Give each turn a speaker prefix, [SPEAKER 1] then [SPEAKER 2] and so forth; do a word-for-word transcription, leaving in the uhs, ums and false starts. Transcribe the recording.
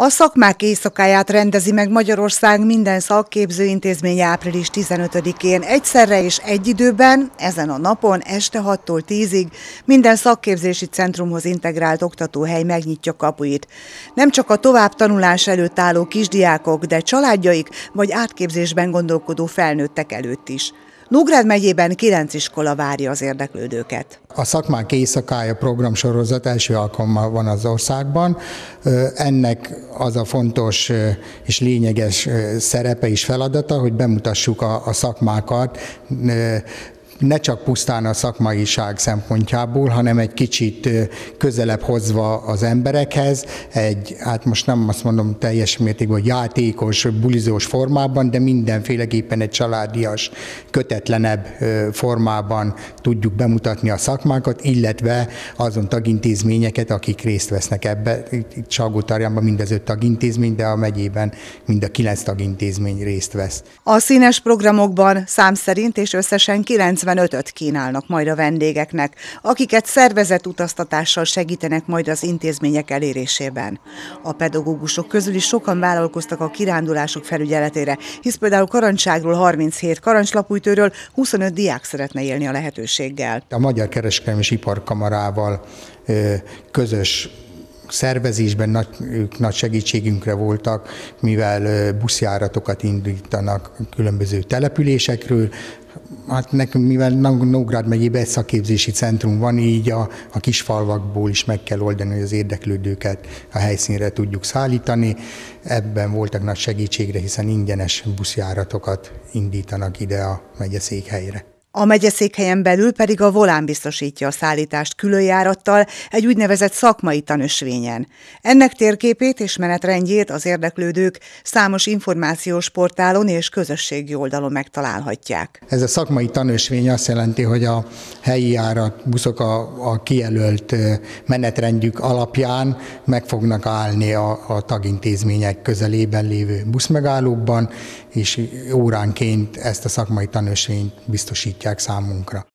[SPEAKER 1] A szakmák éjszakáját rendezi meg Magyarország minden szakképző intézménye április tizenötödikén. Egyszerre és egy időben, ezen a napon este hattól tízig minden szakképzési centrumhoz integrált oktatóhely megnyitja kapuit. Nem csak a továbbtanulás előtt álló kisdiákok, de családjaik vagy átképzésben gondolkodó felnőttek előtt is. Nógrád megyében kilenc iskola várja az érdeklődőket.
[SPEAKER 2] A szakmák éjszakája programsorozat első alkalommal van az országban. Ennek az a fontos és lényeges szerepe és feladata, hogy bemutassuk a, a szakmákat, ne csak pusztán a szakmaiság szempontjából, hanem egy kicsit közelebb hozva az emberekhez, egy, hát most nem azt mondom teljes mértékben, hogy játékos, bulizós formában, de mindenféleképpen egy családias, kötetlenebb formában tudjuk bemutatni a szakmákat, illetve azon tagintézményeket, akik részt vesznek ebbe. Itt Salgótarjánban mind az öt tagintézmény, de a megyében mind a kilenc tagintézmény részt vesz.
[SPEAKER 1] A színes programokban szám szerint és összesen kilencvenötöt kínálnak majd a vendégeknek, akiket szervezett utaztatással segítenek majd az intézmények elérésében. A pedagógusok közül is sokan vállalkoztak a kirándulások felügyeletére, hisz például Karancságról harminchét, Karancslapújtőről huszonöt diák szeretne élni a lehetőséggel.
[SPEAKER 2] A Magyar Kereskedelmi és Iparkamarával közös szervezésben nagy, ők nagy segítségünkre voltak, mivel buszjáratokat indítanak különböző településekről. Hát nekünk, mivel Nógrád megyében egy szakképzési centrum van, így a, a kisfalvakból is meg kell oldani, hogy az érdeklődőket a helyszínre tudjuk szállítani. Ebben voltak nagy segítségre, hiszen ingyenes buszjáratokat indítanak ide a megyeszékhelyre.
[SPEAKER 1] A megyeszékhelyen belül pedig a Volán biztosítja a szállítást különjárattal egy úgynevezett szakmai tanösvényen. Ennek térképét és menetrendjét az érdeklődők számos információs portálon és közösségi oldalon megtalálhatják.
[SPEAKER 2] Ez a szakmai tanösvény azt jelenti, hogy a helyi járat buszok a, a kijelölt menetrendjük alapján meg fognak állni a, a tagintézmények közelében lévő buszmegállókban, és óránként ezt a szakmai tanösvényt biztosítják számunkra.